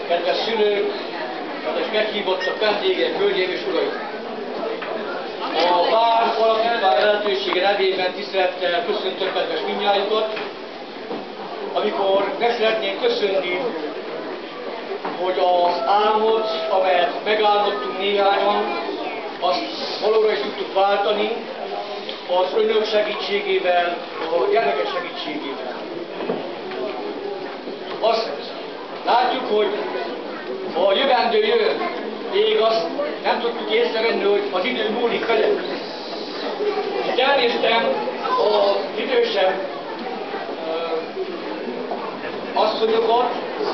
kedves szülők, kedves meghívottak, vendégek, hölgyeim és uraim! A vár alapítvány lehetősége nevében tisztelettel köszöntöm kedves mindnyájukat, amikor meg szeretnénk köszönni, hogy az álmot, amelyet megálmodtunk néhányan, azt valóra is tudtuk váltani, az önök segítségével, a gyermekek segítségével. Azt látjuk, hogy a jövendő jön, még azt nem tudtuk észrevenni, hogy az idő múlik felett. Itt elnéztem az idősebb asszonyokat,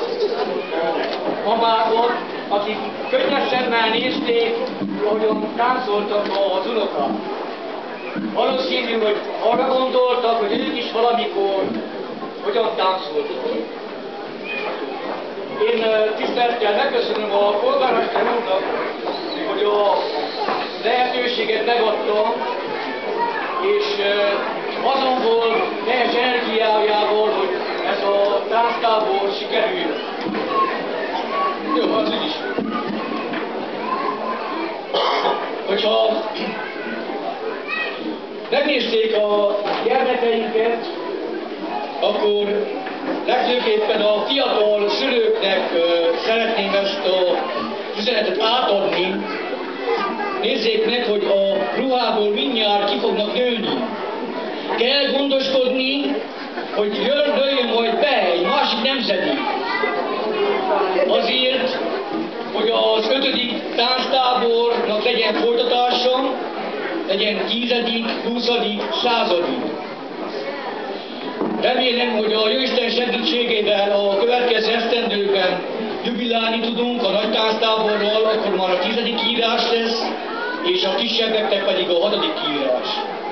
mamákat, akik könnyes szemmel nézték, ahogyan táncoltak az unokák. Valószínű, hogy arra gondoltak, hogy ők is valamikor hogyan táncoltak. Én tisztelettel megköszönöm a polgármester úrnak, hogy a lehetőséget megadtam, és azon volt teljes energiájával, hogy ez a tánctábor sikerül. Jó, az úgy is. Hogyha megnézték a gyermekeinket, akkor legfőképpen a fiatal szülőknek szeretném ezt a üzenetet átadni. Nézzék meg, hogy a ruhából mindjárt ki fognak nőni. Kell gondoskodni, hogy nőjön majd be egy másik nemzedék. Azért, hogy az 5. tánctábornak legyen folytatása, legyen 10., 20., 100. Remélem, hogy a Jóisten segítségével a következő esztendőkben jubilálni tudunk a nagy tánctáborral, akkor már a 10. kiírás lesz, és a kisebbeknek pedig a 6. kiírás.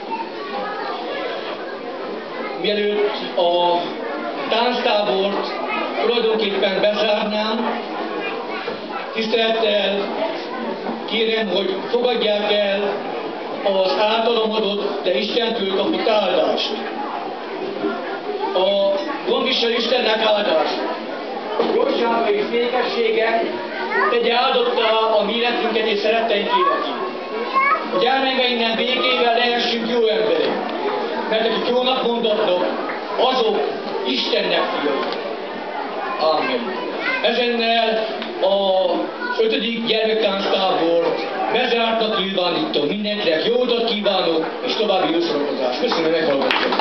Mielőtt a tánctábort tulajdonképpen bezárnám, tisztelettel kérem, hogy fogadják el az általam adott, de Istentől kapott áldást. A gondviselő Istennek áldást. Jósága és békessége tegye áldottá a mi életünket és szeretteink életét. A gyermekeinknek békével lehessünk jó emberek, mert akik jónak mondatnak, azok Istennek fiai. Amen. Ezennel az 5. gyermektánctábort bezártnak nyilvánítom. Mindenkinek jó utat kívánok, és további jó szórakozást. Köszönöm, meghallgattam.